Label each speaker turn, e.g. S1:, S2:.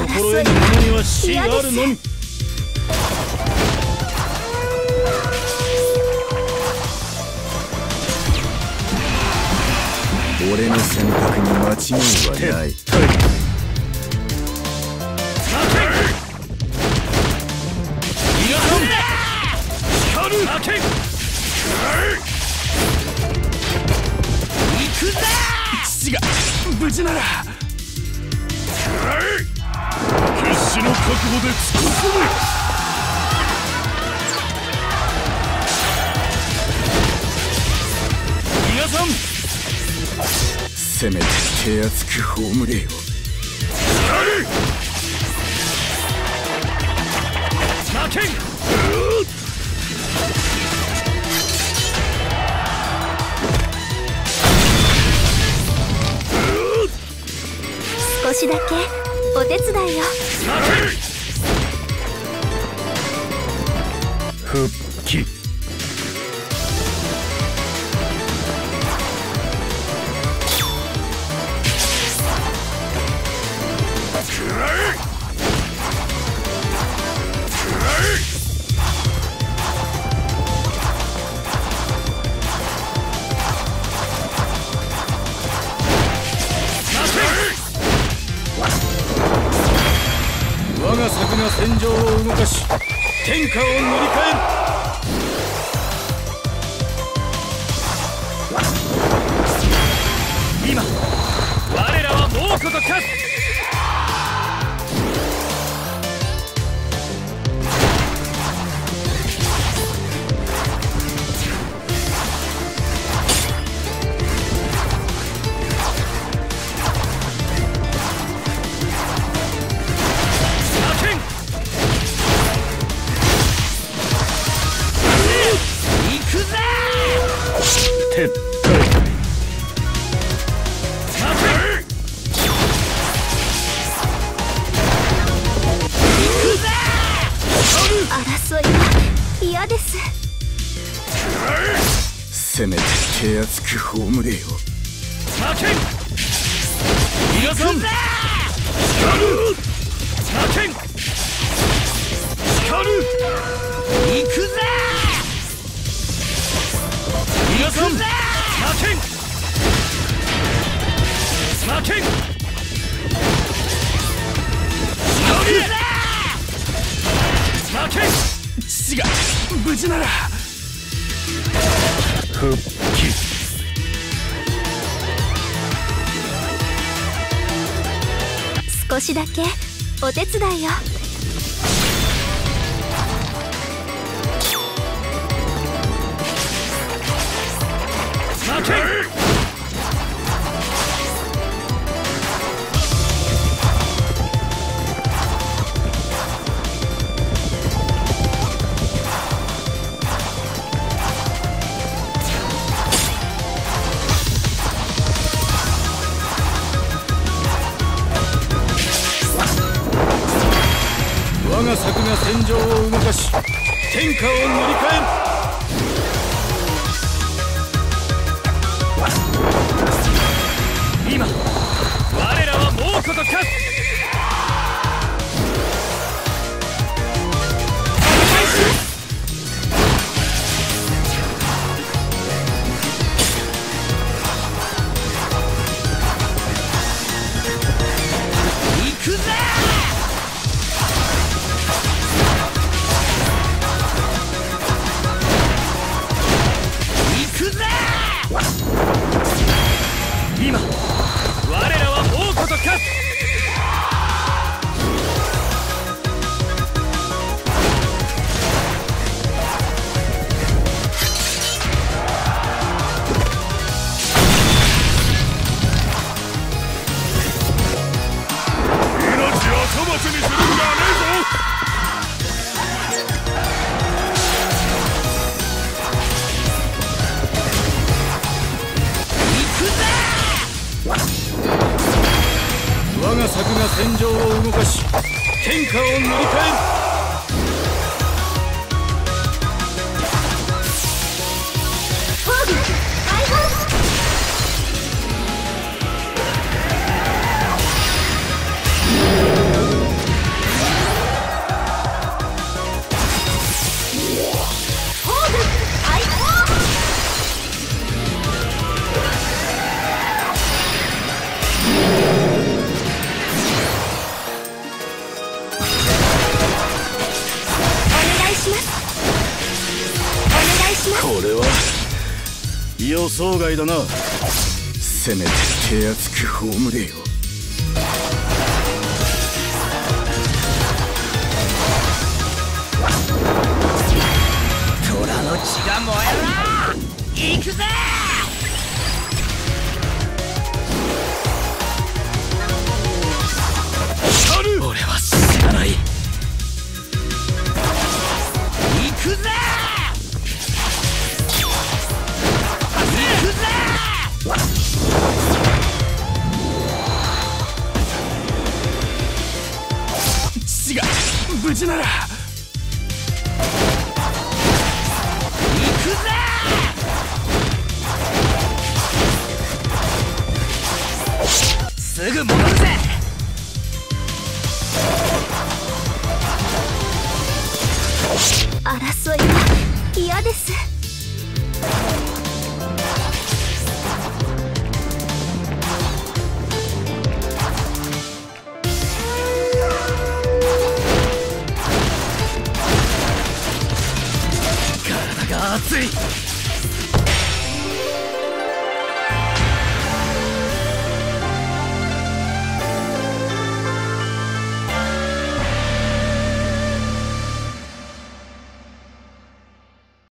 S1: 心得ぬ者には死があるのみ。
S2: 俺の選択に間違いはない。父が無事なら
S1: 決死の覚悟で突っ込む。皆さん、
S2: せめて手厚く葬れよ。
S1: 負けん。
S3: 少しだけお手伝いを。
S1: 復帰。我が策が戦場を動かし天下を塗り替える。今我らは猛虎と化す。
S3: 争いは嫌です。
S2: せめて手厚く葬れよ。
S1: 負けん。皆さん、叱る。負けん。叱る。行くぜ。皆さん、負けん。負けん。叱る。負けん。
S2: 父が無事なら
S1: 復帰。
S3: 少しだけお手伝いを。
S1: 負けん。我が策が戦場を動かし天下を塗り替える。今我らは猛虎と化す。行くぜ。今我らは猛虎と化す。命を粗末にするんじゃねえぞ。我が策が戦場を動かし天下を塗り替える。
S3: フォーグ解放。
S1: れは予想外だな。
S2: せめて手厚く葬れよ。
S1: 虎の血が燃えるな。行くぜ。俺は死なない。行くぜ。行くぜ。
S2: 父が無事なら。
S1: 行くぜ。すぐ戻るぜ。
S3: 争いは嫌です。